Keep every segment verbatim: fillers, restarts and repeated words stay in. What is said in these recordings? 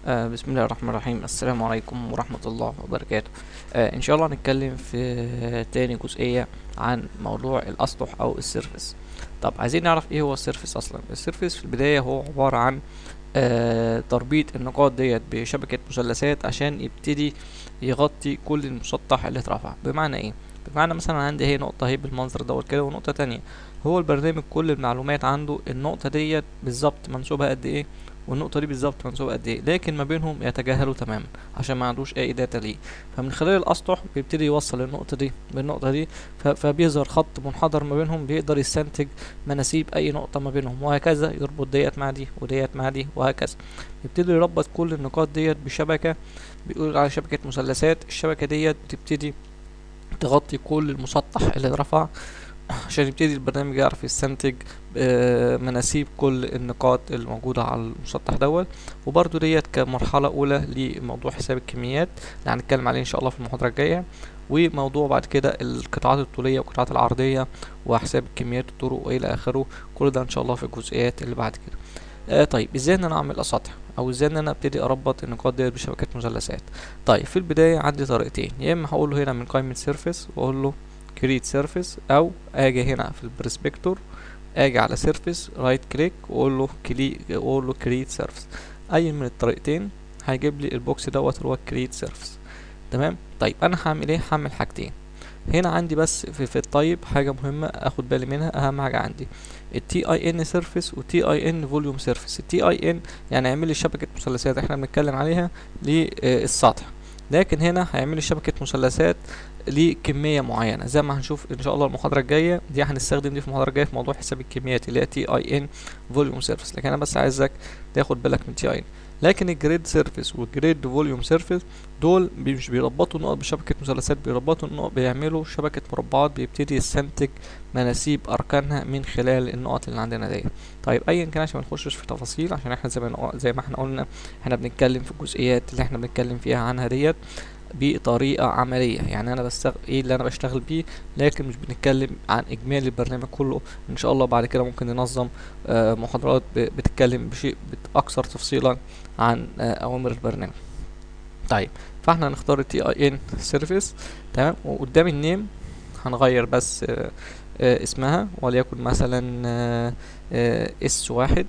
آه بسم الله الرحمن الرحيم. السلام عليكم ورحمة الله وبركاته. آه إن شاء الله هنتكلم في تاني جزئية عن موضوع الأسطح أو السيرفس. طب عايزين نعرف إيه هو السيرفس أصلا. السيرفس في البداية هو عبارة عن آه تربيط النقاط ديت بشبكة مثلثات عشان يبتدي يغطي كل المسطح اللي اترفع. بمعنى إيه؟ بمعنى مثلا عندي هي نقطة اهي بالمنظر دوت كده ونقطة تانية. هو البرنامج كل المعلومات عنده النقطة ديت بالظبط منسوبها قد ايه والنقطة دي بالظبط منسوبة قد ايه، لكن ما بينهم يتجاهلوا تماما عشان ما عندوش اي داتا ليه. فمن خلال الاسطح بيبتدي يوصل النقطة دي بالنقطة دي، ف- فبيظهر خط منحدر ما بينهم، بيقدر يستنتج مناسيب اي نقطة ما بينهم، وهكذا يربط ديت مع دي وديت مع دي وهكذا. يبتدي يربط كل النقاط ديت بشبكة بيقول على شبكة مثلثات. الشبكة ديت بتبتدي تغطي كل المسطح اللي اترفع عشان يبتدي البرنامج يعرف يستنتج آه، مناسيب كل النقاط الموجودة على المسطح دوت. وبرضو ديت كمرحلة أولى لموضوع حساب الكميات اللي هنتكلم عليه إن شاء الله في المحاضرة الجاية، وموضوع بعد كده القطاعات الطولية والقطاعات العرضية وحساب الكميات الطرق وإلى آخره. كل ده إن شاء الله في الجزئيات اللي بعد كده. آه طيب ازاي ان انا اعمل اسطح او ازاي ان انا ابتدي اربط النقاط ديت بشبكات مثلثات؟ طيب في البدايه عندي طريقتين، يا اما هقول له هنا من قائمه سيرفيس واقول له كريت سيرفيس، او اجي هنا في البرسبكتور اجي على سيرفيس رايت كليك واقول له كلي واقول له كريت سيرفيس. اي من الطريقتين هيجيب لي البوكس دوت اللي هو كريت سيرفيس. تمام. طيب انا هعمل ايه؟ هعمل حاجتين هنا عندي بس في, في الطيب حاجة مهمة اخد بالي منها. اهم حاجة عندي التي اي ان سيرفيس والتي اي ان فوليوم سيرفيس. التي اي ان يعني هيعمل لي شبكة مثلثات احنا بنتكلم عليها للسطح، لكن هنا هيعمل لي شبكة مثلثات لكمية معينة زي ما هنشوف ان شاء الله المحاضرة الجاية دي. هنستخدم دي في المحاضرة الجاية في موضوع حساب الكميات اللي هي تي اي ان فوليوم سيرفيس، لكن انا بس عايزك تاخد بالك من تي اي ان. لكن الجريد سيرفيس والجريد فوليوم سيرفيس دول بي- مش بيربطوا النقط بشبكة مثلثات، بيربطوا النقط بيعملوا شبكة مربعات، بيبتدي يستنتج مناسيب أركانها من خلال النقط اللي عندنا دي. طيب أيا كان عشان ما نخشش في تفاصيل، عشان احنا زي ما نق- زي ما احنا قلنا احنا بنتكلم في الجزئيات اللي احنا بنتكلم فيها عنها ديت بطريقة عملية. يعني أنا بستغل إيه اللي أنا بشتغل بيه، لكن مش بنتكلم عن إجمالي البرنامج كله. إن شاء الله بعد كده ممكن ننظم آه، محاضرات ب- بتتكلم بشيء بت- أكثر تفصيلا عن آه، أوامر البرنامج. طيب فاحنا هنختار التي اي ان سيرفيس. تمام. وقدام النيم هنغير بس آه، آه، اسمها وليكن مثلا اس واحد.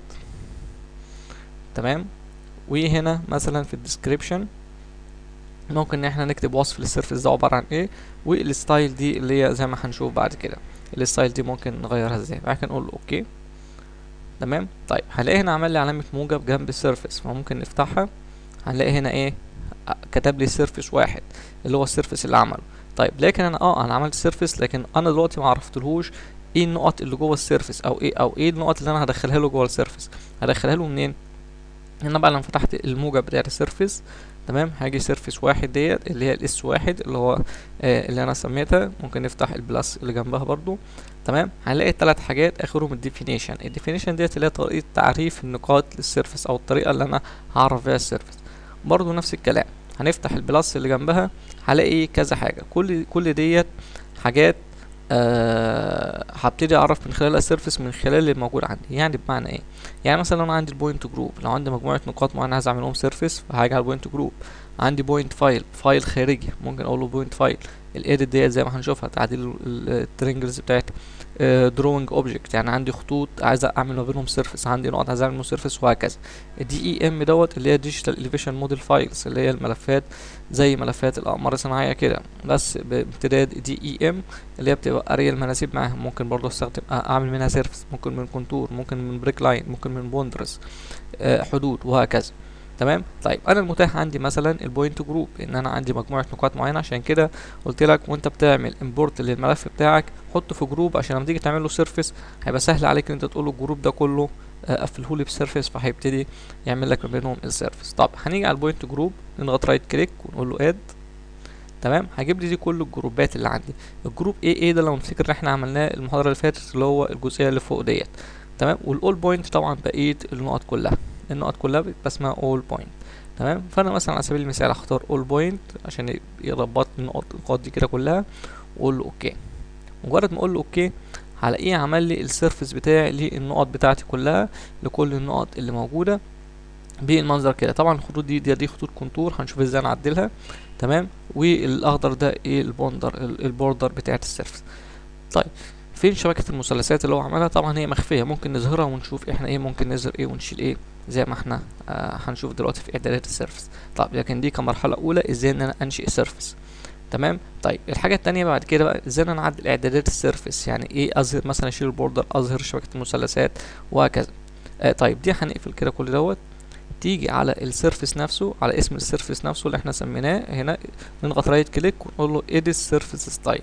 تمام. وهنا مثلا في الديسكريبشن ممكن ان احنا نكتب وصف للسيرفيس ده عبارة عن ايه، والستايل دي اللي هي زي ما هنشوف بعد كده الستايل دي ممكن نغيرها ازاي. بعد نقول له اوكي. تمام. طيب هنلاقي هنا عمل لي علامة موجب جنب السيرفيس، فممكن نفتحها. هنلاقي هنا ايه؟ كتب لي سيرفيس واحد اللي هو السيرفيس اللي عمله. طيب لكن انا اه انا عملت سيرفيس، لكن انا دلوقتي ما عرفتلهوش ايه النقط اللي جوه السيرفيس او ايه او ايه النقط اللي انا هدخلها له جوه السيرفيس. هدخلها له منين؟ هنا بقى لما فتحت الموجب بتاع السيرفيس، تمام، هاجي سيرفيس واحد ديت اللي هي الاس واحد اللي هو آه اللي انا سميتها. ممكن نفتح البلس اللي جنبها برضو. تمام. هنلاقي ثلاث حاجات اخرهم الديفينيشن. الديفينيشن ديت اللي هي طريقه تعريف النقاط للسيرفيس او الطريقه اللي انا هعرف بيها السيرفيس. برضو نفس الكلام. هنفتح البلس اللي جنبها هلاقي كذا حاجه. كل كل ديت حاجات أه هبتدي اعرف من خلال السيرفيس من خلال اللي موجود عندي. يعني بمعنى ايه؟ يعني مثلا لو انا عندي البوينت جروب، لو عندي مجموعه نقاط معينه عايز اعملهم سيرفيس فهاجي على البوينت جروب. عندي بوينت فايل، فايل خارجي، ممكن اقول له بوينت فايل. الايديت ديت زي ما هنشوفها تعديل الترينجلز بتاعتها. دروينج اوبجكت يعني عندي خطوط عايز اعمل ما بينهم سيرفيس، عندي نقط عايز اعمل منهم سيرفيس وهكذا. الدي اي ام دوت اللي هي ديجيتال اليفيشن موديل فايلز اللي هي الملفات زي ملفات الاقمار الصناعيه كده، بس بامتداد دي اي ام اللي هي بتبقى اريا المناسيب معاها. ممكن برضه استخدم اعمل منها سيرفيس، ممكن من كونتور، ممكن من بريك لاين، ممكن من بوندرز آه حدود وهكذا. تمام. طيب انا المتاح عندي مثلا البوينت جروب، ان انا عندي مجموعه نقاط معينه. عشان كده قلت لك وانت بتعمل امبورت للملف بتاعك حطه في جروب، عشان لما تيجي تعمل له سيرفيس هيبقى سهل عليك ان انت تقول له الجروب ده كله آه قفله لي بسيرفيس، فهيبتدي يعمل لك ما بينهم السيرفيس. طب هنيجي على البوينت جروب نضغط رايت كليك ونقول له اد. تمام. هجيب لي دي كل الجروبات اللي عندي. الجروب ايه ايه ده لو نفتكر احنا عملناه المحاضره اللي فاتت اللي هو الجزئيه اللي فوق ديت. تمام. والاول بوينت طبعا بقيه النقط كلها، النقط كلها بتبقى اسمها اول بوينت. تمام. فانا مثلا على سبيل المثال هختار اول بوينت عشان يربط النقط النقاط دي كده كلها واقول له اوكي. مجرد ما اقول له اوكي هلاقيه عمل لي السيرفيس بتاعي للنقط بتاعتي كلها، لكل النقط اللي موجوده. بالمنظر كده. طبعا الخطوط دي دي, دي خطوط كونتور، هنشوف ازاي نعدلها. تمام. والاخضر ده ايه البوندر البوردر بتاعت السيرفس. طيب فين شبكة المثلثات اللي هو عملها؟ طبعا هي مخفية، ممكن نظهرها ونشوف احنا ايه، ممكن نظهر ايه ونشيل ايه زي ما احنا آه هنشوف دلوقتي في اعدادات السيرفس. طب لكن دي كمرحلة اولى ازاي ان انا انشئ سيرفس. تمام. طيب الحاجة التانية بعد كده بقى ازاي انا اعدل اعدادات السيرفس، يعني ايه اظهر مثلا اشيل البوردر، اظهر شبكة المثلثات وهكذا. آه طيب دي هنقفل كده كل دوت. تيجي على السيرفس نفسه، على اسم السيرفس نفسه اللي احنا سميناه هنا، نضغط رايت كليك ونقول له edit surface style.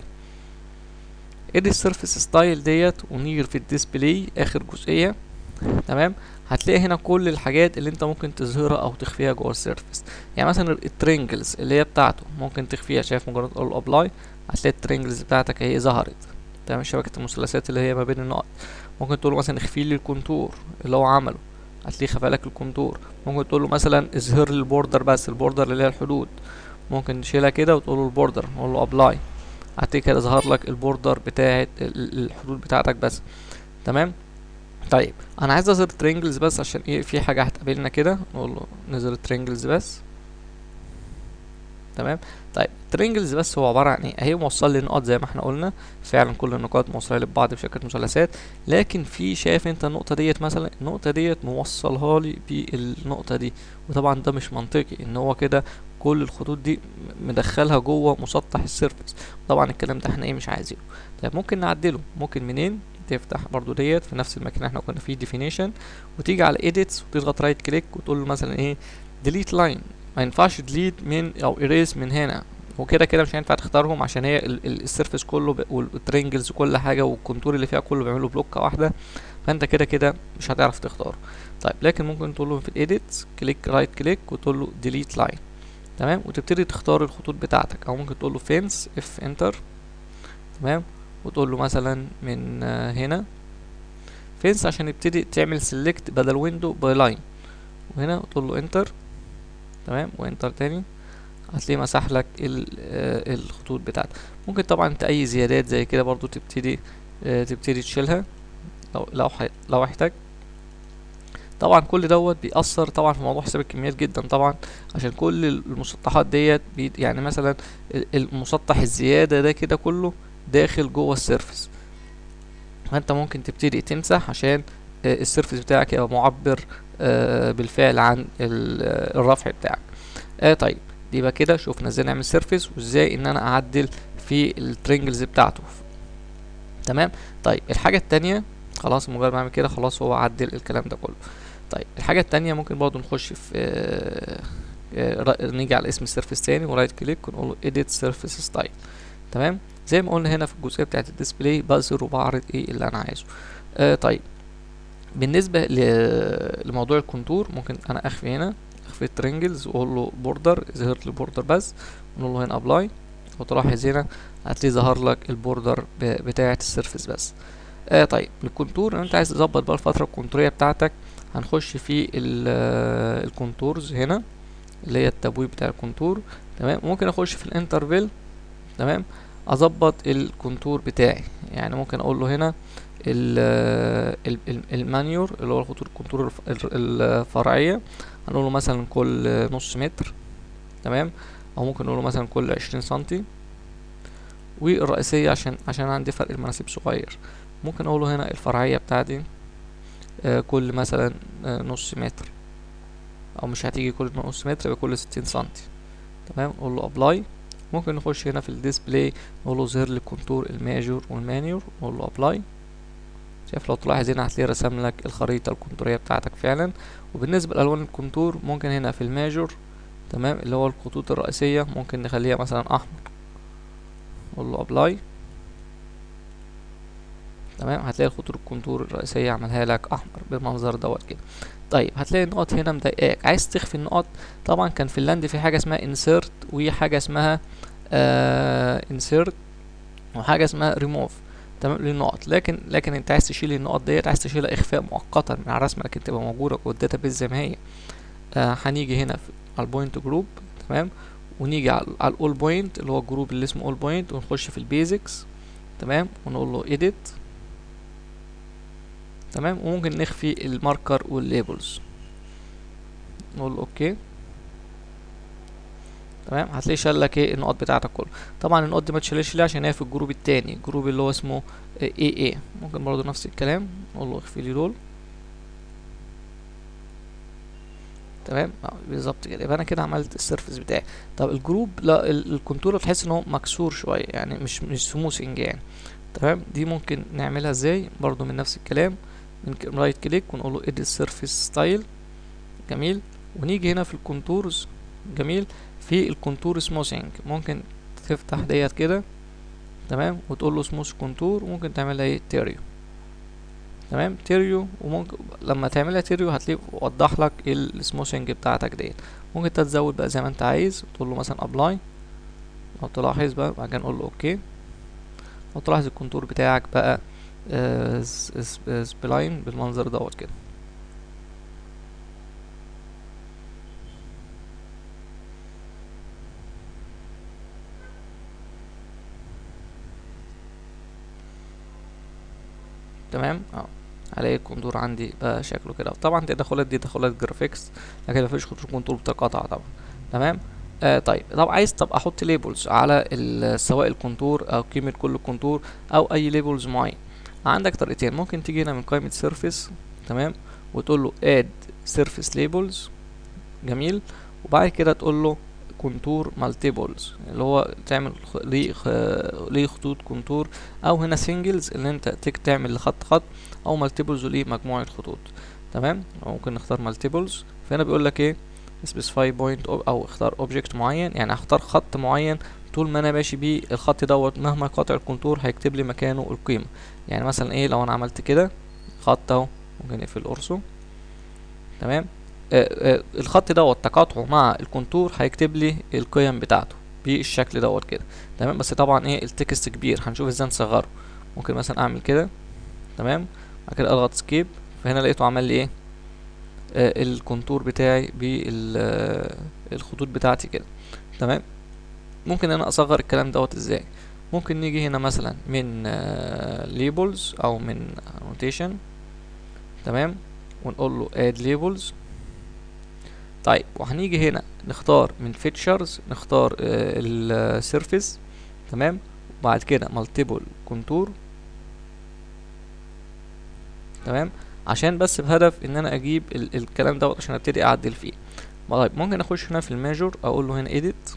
edit surface style ديت، ونيجي في الديسبلاي اخر جزئية. تمام. هتلاقي هنا كل الحاجات اللي انت ممكن تظهرها او تخفيها جوه السيرفس. يعني مثلا الترينجلز اللي هي بتاعته ممكن تخفيها، شايف مجرد تقول له ابلاي هتلاقي الترينجلز بتاعتك اهي ظهرت. تمام. شبكة المثلثات اللي هي ما بين النقط. ممكن تقول له مثلا اخفي لي الكونتور اللي هو عمله، هتلاقيه خفى لك الكونتور. ممكن تقول له مثلا اظهر لي البوردر، بس البوردر اللي هي الحدود ممكن تشيلها كده وتقول له البوردر، نقول له ابلاي هتلاقي كده ظهر لك البوردر بتاعت الحدود بتاعتك بس. تمام. طيب انا عايز اظهر ترينجلز بس عشان ايه، في حاجه هتقابلنا كده، نقول له نظهر ترينجلز بس. تمام. طيب ترينجلز بس هو عباره عن ايه؟ اهي موصل لي نقط زي ما احنا قلنا فعلا، كل النقاط موصله لبعض بشكل مثلثات. لكن في شايف انت النقطه ديت مثلا، النقطه ديت موصلها لي بالنقطه دي، وطبعا ده مش منطقي ان هو كده كل الخطوط دي مدخلها جوه مسطح السيرفس. طبعا الكلام ده احنا ايه مش عايزينه. طيب ممكن نعدله، ممكن منين؟ تفتح برضو ديت في نفس المكان اللي احنا كنا فيه definition، وتيجي على edits وتضغط رايت كليك وتقول له مثلا ايه delete line. ما ينفعش ديليت من او erase من هنا، وكده كده مش هينفع تختارهم عشان هي السيرفيس كله والترينجلز وكل حاجه والكونتور اللي فيها كله بيعملوا بلوكه واحده، فانت كده كده مش هتعرف تختاره. طيب لكن ممكن تقول له في الايديت كليك رايت كليك وتقول له ديليت لاين. تمام. وتبتدي تختار الخطوط بتاعتك، او ممكن تقول له فينس اف انتر. تمام. وتقول له مثلا من هنا فينس عشان يبتدي تعمل سيلكت بدل ويندو باي لاين، وهنا وتقول له انتر. تمام. وانتر تاني هتلاقيه مسح لك الخطوط بتاعتك. ممكن طبعا انت اي زيادات زي كده برضو تبتدي اه تبتدي تشيلها لو لو لو احتاج. طبعا كل دوت بيأثر طبعا في موضوع حساب الكميات جدا طبعا، عشان كل المسطحات ديت يعني مثلا المسطح الزيادة ده كده كله داخل جوه السيرفس، فانت ممكن تبتدي تمسح عشان السيرفس بتاعك يبقى معبر اه بالفعل عن الرفع بتاعك. اه طيب دي بقى كده شوفنا ازاي نعمل سيرفيس وازاي ان انا اعدل في الترينجلز بتاعته. تمام. طيب الحاجه التانية خلاص، مجرد ما اعمل كده خلاص هو عدل الكلام ده كله. طيب الحاجه التانية ممكن برضو نخش في آه آه نيجي على اسم السيرفيس تاني ورايت كليك ونقول له edit surface style. تمام. زي ما قلنا هنا في الجزئيه بتاعه الديسبلاي بظهر وبعرض ايه اللي انا عايزه. آه طيب بالنسبه لموضوع الكونتور ممكن انا اخفي هنا في الترينجلز واقول له بوردر ظهر لي بوردر بس، ونقول له هنا ابلاي وتلاحظ هنا هتلاقي ظهر لك البوردر بتاعه السيرفيس بس. آه طيب الكونتور لو انت عايز تظبط بقى الفتره الكونتوريه بتاعتك هنخش في الكونتورز هنا اللي هي التبويب بتاع الكونتور. تمام. ممكن اخش في الانترفيل. تمام. اظبط الكونتور بتاعي، يعني ممكن اقول له هنا المانيور اللي هو خطوط الكونتور الفرعيه هنقول له مثلا كل نص متر. تمام. او ممكن نقول له مثلا كل عشرين سنتي. والرئيسيه عشان عشان عندي فرق المناسيب صغير ممكن اقول له هنا الفرعيه بتاعتي آه كل مثلا آه نص متر، او مش هتيجي كل نص متر يبقى كل ستين سنتي. تمام. اقول له ابلاي. ممكن نخش هنا في الديسبلاي نقول له ظهر لي الكونتور الماجور والمانيور نقول له ابلاي. شايف لو تلاحظ هنا هتلاقيه رسم لك الخريطة الكونتورية بتاعتك فعلا. وبالنسبة لألوان الكونتور ممكن هنا في الماجور تمام اللي هو الخطوط الرئيسية ممكن نخليها مثلا أحمر، نقول له أبلاي. تمام. هتلاقي الخطوط الكونتور الرئيسية عملها لك أحمر بالمنظر دوت كده. طيب هتلاقي النقط هنا مضايقاك، عايز تخفي النقط. طبعا كان في اللاند في حاجة اسمها insert وحاجة اسمها آه insert وحاجة اسمها remove. تمام للنقط، لكن لكن انت عايز تشيل النقط ديت، عايز تشيلها اخفاء مؤقتا من على الرسمه لكن تبقى موجوده جوه الداتابيز زي ما هي. آه هنيجي هنا في على البوينت جروب. تمام. ونيجي على على الاول بوينت اللي هو الجروب اللي اسمه اول بوينت ونخش في البيزكس. تمام. ونقول له edit. تمام. وممكن نخفي الماركر والليبلز. نقول له اوكي. تمام، هتلاقي شال لك ايه النقط بتاعتك كله. طبعا النقط دي ما تشيلش ليه، عشان هي في الجروب التاني، الجروب اللي هو اسمه اي اي. ممكن برضو نفس الكلام نقول له اخفي لي دول. تمام، اه بالظبط كده. يبقى انا كده عملت السيرفيس بتاعي. طب الجروب، لا ال- الكونتور تحس ان هو مكسور شويه، يعني مش مش سموثنج يعني. تمام، دي ممكن نعملها ازاي برضو من نفس الكلام، من رايت كليك ونقول له edit surface style. جميل. ونيجي هنا في الكونتورز. جميل. في الكونتور سموثنج ممكن تفتح ديت كده. تمام، وتقول له سموث كونتور، وممكن تعملها ايه تيريو. تمام، تيريو. وممكن لما تعملها تيريو هتلاقيه وضح لك السموثنج بتاعتك ديت. ممكن تزود بقى زي ما انت عايز، تقول له مثلا ابلاي، او تلاحظ بقى بعد كده نقول له اوكي. او تلاحظ الكونتور بتاعك بقى آه سبلاين بالمنظر دوت كده. تمام، اه هلاقي الكونتور عندي بقى شكله كده. طبعا التدخلات دي تدخلات جرافيكس، لكن مفيش كونتور بتقاطع طبعا. تمام. آه طيب، طب عايز طب احط ليبلز على ال- سواء الكونتور او قيمة كل كونتور او اي ليبلز معين. عندك طريقتين. ممكن تيجي هنا من قائمة سيرفيس. تمام، وتقول له اد سيرفيس ليبلز. جميل. وبعد كده تقول له كونتور مالتيبلز، اللي هو تعمل خ- ليه خ... ليه خطوط كونتور، او هنا سنجلز اللي انت تك تعمل لخط خط، او مالتيبلز وليه مجموعة خطوط. تمام، ممكن نختار مالتيبلز. فهنا بيقول لك ايه specify point او أو اختار اوبجكت معين، يعني اختار خط معين طول ما انا ماشي بيه الخط دوت مهما قاطع الكونتور هيكتب لي مكانه القيمة. يعني مثلا ايه لو انا عملت كده خط اهو، ممكن نقفل قرصه. تمام. آه آه الخط دوت تقاطعه مع الكونتور هيكتب لي القيم بتاعته بالشكل دوت كده. تمام، بس طبعا ايه التكست كبير، هنشوف ازاي نصغره. ممكن مثلا اعمل كده. تمام، بعد كده اضغط سكيب. فهنا لقيته عمل لي ايه آه الكونتور بتاعي بالخطوط بتاعتي كده. تمام. ممكن انا اصغر الكلام دوت ازاي؟ ممكن نيجي هنا مثلا من ليبلز او من annotation. تمام، ونقول له add labels. طيب، وهنيجي هنا نختار من features، نختار السيرفيس. تمام، وبعد كده multiple contour. تمام، عشان بس بهدف ان انا اجيب ال الكلام دوت عشان ابتدي اعدل فيه. طيب، ممكن اخش هنا في الميجور، اقول له هنا edit،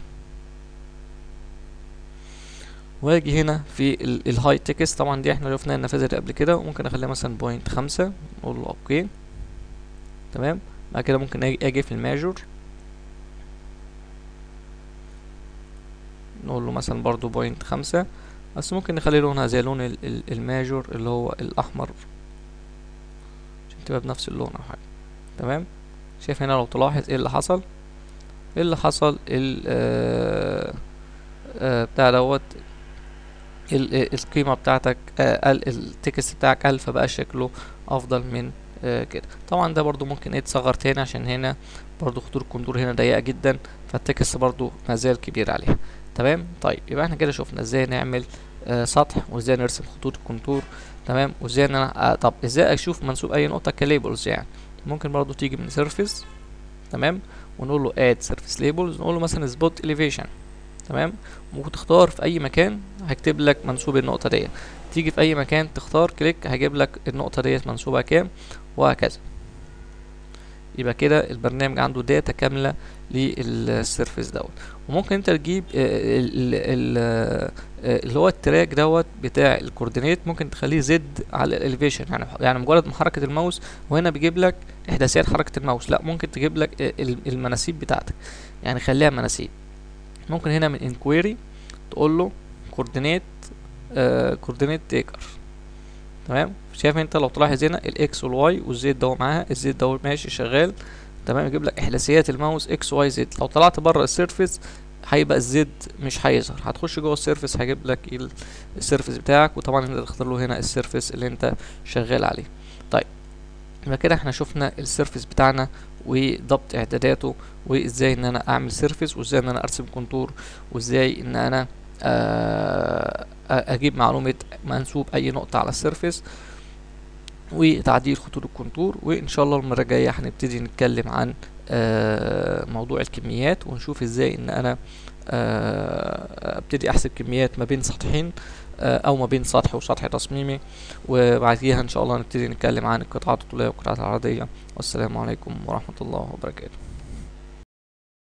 واجي هنا في الهاي تكست. طبعا دي احنا شفنا النافذه دي قبل كده، وممكن اخليها مثلا بوينت خمسة، نقول له اوكي. تمام، بعد كده ممكن اجي, أجي في الميجور، نقول له مثلا برضو بوينت خمسة، بس ممكن نخلي لونها زي لون ال- ال- الماجور اللي هو الأحمر، عشان تبقى بنفس اللون أو حاجة. تمام، شايف هنا لو تلاحظ ايه اللي حصل. ايه اللي حصل ال آه آه بتاع دوت ال- ال- القيمة بتاعتك آه ال- التكست بتاعك قل، فبقى شكله أفضل من آه كده. طبعا ده برضو ممكن ايه تصغر تاني، عشان هنا برضو خطوط الكونتور هنا ضيقة جدا، فالتكست برضو مازال كبير عليها. تمام. طيب، يبقى احنا كده شفنا ازاي نعمل آه سطح، وازاي نرسم خطوط الكونتور. تمام، وازاي ان انا آه طب ازاي اشوف منسوب اي نقطة كليبلز يعني. ممكن برضو تيجي من سيرفيس. تمام، ونقول له add surface labels، نقول له مثلا spot elevation. تمام، ممكن تختار في اي مكان هيكتب لك منسوب النقطة ديت. تيجي في اي مكان تختار كليك هيجيب لك النقطة ديت منسوبها كام، وهكذا. يبقى كده البرنامج عنده داتا كاملة للسيرفيس دوت. وممكن انت تجيب آه، ال- ال- آه، اللي هو التراك دوت بتاع الكوردينيت، ممكن تخليه زد على الاليفيشن، يعني يعني مجرد محركة الماوس، وهنا بيجيب لك احداثيات حركة الماوس. لا، ممكن تجيب لك آه، ال- المناسيب بتاعتك، يعني خليها مناسيب. ممكن هنا من انكويري تقول له كوردينيت كوردينيت تيكر. تمام، شايف انت لو تلاحظ هنا الاكس والواي والزد ده معاها، الزد ده ماشي شغال. تمام، يجيب لك احداثيات الماوس اكس واي زد. لو طلعت بره السيرفيس هيبقى الزد مش هيظهر، هتخش جوه السيرفيس هيجيب لك ال- السيرفيس بتاعك، وطبعا انت تختار له هنا السيرفيس اللي انت شغال عليه. طيب، يبقى كده احنا شفنا السيرفيس بتاعنا وضبط اعداداته، وازاي ان انا اعمل سيرفيس، وازاي ان انا ارسم كونتور، وازاي ان انا آه، اجيب معلومة منسوب اي نقطة على السيرفيس، وتعديل خطوط الكونتور. وان شاء الله المرة الجاية هنبتدي نتكلم عن آه، موضوع الكميات، ونشوف ازاي ان انا آه، ابتدي احسب كميات ما بين سطحين، آه، او ما بين سطح وسطح تصميمي. وبعديها ان شاء الله نبتدي نتكلم عن القطاعات الطولية والقطاعات العرضية. والسلام عليكم ورحمة الله وبركاته.